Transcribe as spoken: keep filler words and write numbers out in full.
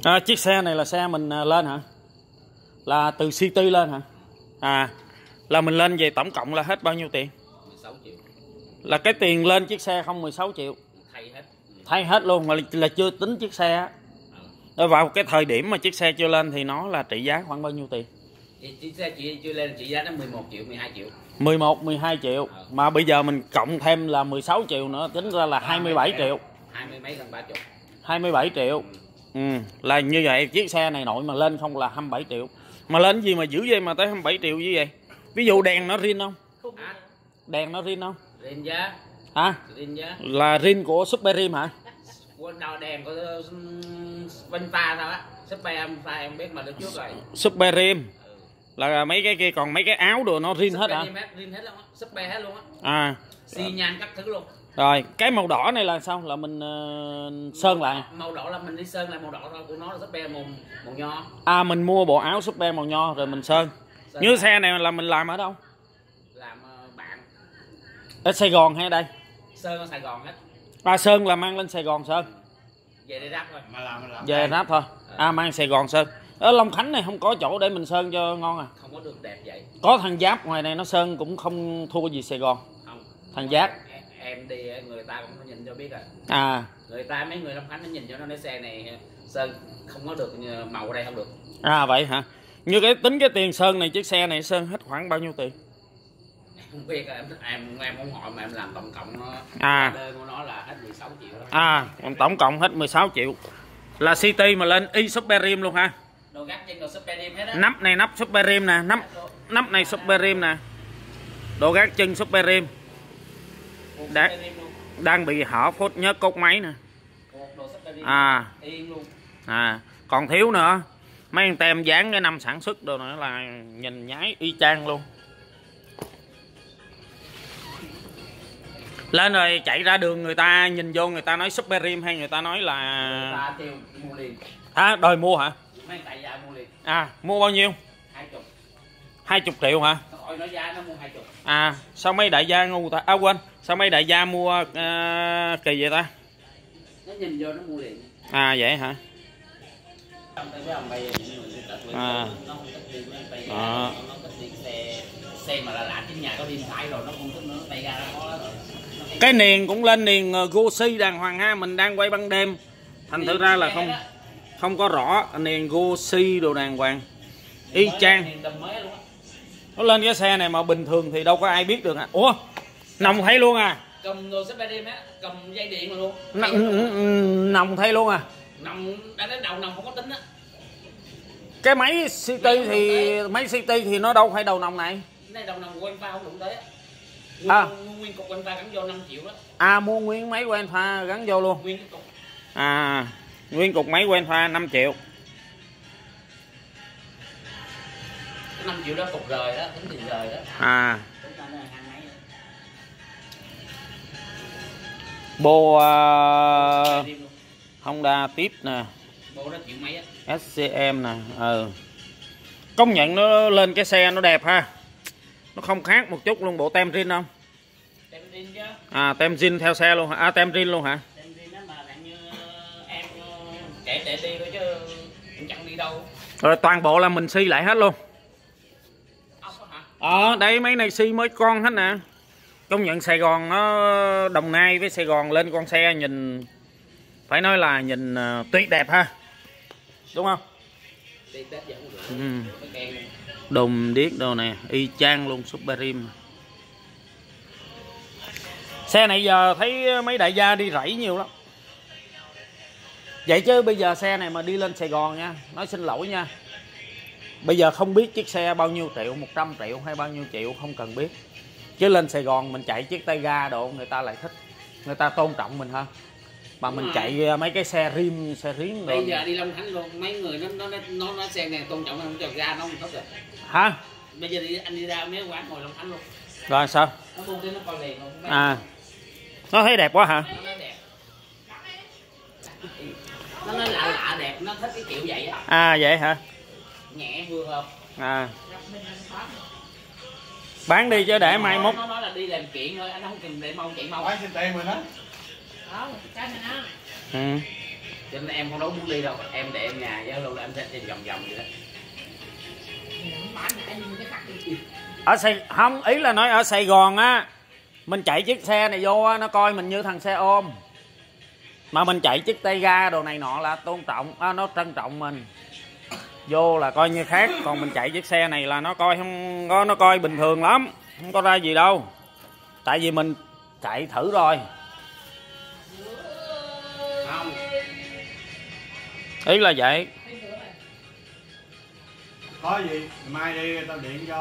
À, chiếc xe này là xe mình lên hả? Là từ City lên hả? À, là mình lên về tổng cộng là hết bao nhiêu tiền? mười sáu triệu. Là cái tiền lên chiếc xe không mười sáu triệu. Thay hết. Thay hết luôn mà là chưa tính chiếc xe á. Ừ. Vào cái thời điểm mà chiếc xe chưa lên thì nó là trị giá khoảng bao nhiêu tiền? Chiếc xe chưa, chưa lên trị giá nó mười một triệu, mười hai triệu. mười một, mười hai triệu. Ừ. Mà bây giờ mình cộng thêm là mười sáu triệu nữa, tính ra là hai mươi bảy triệu. hai mươi mấy gần ba mươi. hai mươi bảy triệu. Ừ. Ừ, là như vậy, chiếc xe này nội mà lên không là hai mươi bảy triệu. Mà lên gì mà dữ vậy mà tới hai mươi bảy triệu như vậy? Ví dụ đèn nó rin không? À, đèn nó rin không? rin giá. Hả? Rin giá. Là rin của Super Rim hả? Quân đầu đèn của Vinh Pha sao á? Super Pha em biết mà được trước rồi. Super Rim. Ừ. Là mấy cái kia, còn mấy cái áo đồ nó rin hết hả? Rin hết luôn á, Super hết luôn á. À. Xi nhan các thứ luôn. Rồi, cái màu đỏ này là sao? Là mình uh, sơn lại. Màu đỏ là mình đi sơn lại màu đỏ thôi, của nó là Super màu, màu nho. À, mình mua bộ áo Super màu nho rồi mình sơn. sơn Như lại. Xe này là mình làm ở đâu? Làm uh, bạn. Ở Sài Gòn hay ở đây? Sơn ở Sài Gòn hết. À, sơn là mang lên Sài Gòn sơn. Về đây ráp thôi. Mà làm, mà làm về ráp thôi. À, mang Sài Gòn sơn. Ở Long Khánh này không có chỗ để mình sơn cho ngon à? Không có được đẹp vậy. Có thằng Giáp ngoài này nó sơn cũng không thua gì Sài Gòn. Không. Thằng Giáp. Em, em đi người ta cũng nhìn cho biết rồi. À. Người ta mấy người Long Khánh nó nhìn cho nó nói xe này sơn không có được màu ở đây không được. À vậy hả? Như cái tính cái tiền sơn này, chiếc xe này sơn hết khoảng bao nhiêu tiền? Em không biết, em em em không hỏi mà em làm tổng cộng nó à. đơn của nó là hết mười sáu triệu đó. À, tổng cộng hết mười sáu triệu. Là City mà lên y Super Rim luôn ha. Đồ gác trên đồ Super Rim hết á. Nắp này nắp Super Rim nè, nắp nắp này Super Rim nè. Đồ gác chân Super Rim. Đang, đang bị hở phốt nhớ cốt máy nè. À. À, còn thiếu nữa. Mấy anh tem dán cái năm sản xuất đồ nữa là nhìn nhái y chang luôn. Lên rồi chạy ra đường người ta nhìn vô người ta nói Super Rim hay người ta nói là người ta kêu mua liền. À, đòi mua hả? Mấy đại gia mua liền. À, mua bao nhiêu? hai mươi. hai mươi triệu hả? Hỏi nó giá nó mua hai mươi. À, sao mấy đại gia ngu ta? À quên, sao mấy đại gia mua uh, kỳ vậy ta? Nó nhìn vô nó mua liền. À vậy hả? À. Đó. Xe mà là lạ trên nhà có đi phải rồi nó không thích nữa, tay ra nó có rồi. Cái niền cũng lên niền Gucci đàng hoàng ha, mình đang quay ban đêm. Thành thử ra là không không có rõ niền Gucci đồ đàng hoàng. Y chang. Nó lên cái xe này mà bình thường thì đâu có ai biết được hả? Ủa, nòng thấy luôn à? Cầm đồ xếp đêm á, cầm dây điện mà luôn. N nòng thấy luôn à? Nòng đã đến đầu nòng không có tính á. Cái máy City thì máy City thì nó đâu phải đầu nòng này. Cái này đầu nòng của anh Pha không đụng tới á. Nguyên, à. nguyên cục anh Pha gắn vô năm triệu đó. À, mua nguyên máy của anh Pha gắn vô luôn. Nguyên cái cục. À, nguyên cục máy của anh Pha năm triệu. năm triệu đó cục rời đó, tính tiền rời đó. À. Bộ uh, Honda Tiếp nè. Bộ đó triệu mấy á. ét xê em nè. Ừ. Công nhận nó lên cái xe nó đẹp ha. Nó không khác một chút luôn. Bộ tem rin không? Tem rin chứ. À, tem rin theo xe luôn hả? À, tem rin luôn hả? Tem rin đó mà dạng như em kể để đi thôi chứ em chẳng đi đâu. Rồi toàn bộ là mình xi lại hết luôn. Ờ, à, đây mấy này xi mới con hết nè. Công nhận Sài Gòn nó Đồng Nai với Sài Gòn lên con xe nhìn phải nói là nhìn uh, tuyệt đẹp ha. Đúng không? Ừ. Đùng điếc đồ nè, y chang luôn Super Rim. Xe này giờ thấy mấy đại gia đi rẫy nhiều lắm. Vậy chứ bây giờ xe này mà đi lên Sài Gòn nha, nói xin lỗi nha. Bây giờ không biết chiếc xe bao nhiêu triệu, một trăm triệu hay bao nhiêu triệu không cần biết. Chứ lên Sài Gòn mình chạy chiếc tay ga độ người ta lại thích. Người ta tôn trọng mình hơn. Mà mình chạy mấy cái xe rim, xe riêng bây giờ đi Long Khánh luôn, mấy người nó nó nó nó xe này tôn trọng không cho ra nó không tốt rồi. Hả? Bây giờ đi anh đi ra mấy quán ngồi Long Khánh luôn. Rồi sao? Nó buông nó coi liền luôn. À. Nó thấy đẹp quá hả? Nó nói đẹp. Nó nói lạ lạ đẹp, nó thích cái kiểu vậy á. À vậy hả? Nhẹ vừa hợp. À. Bán đi chứ để mai mốt. Nó nói là đi làm kiện thôi, anh không cần để mau chạy mau. Bán xin tiền mình á. Không, cái này nó. Ừ. cho nên em không đâu muốn đi đâu, em để em nhà với luôn là em sẽ trên vòng vòng vậy đó. Ở Sài không, ý là nói ở Sài Gòn á, mình chạy chiếc xe này vô á, nó coi mình như thằng xe ôm, mà mình chạy chiếc tay ga đồ này nọ là tôn trọng à, nó trân trọng mình, vô là coi như khác. Còn mình chạy chiếc xe này là nó coi không có, nó coi bình thường lắm, không có ra gì đâu, tại vì mình chạy thử rồi. Không, ý là vậy. Có gì mai đi tao điện cho.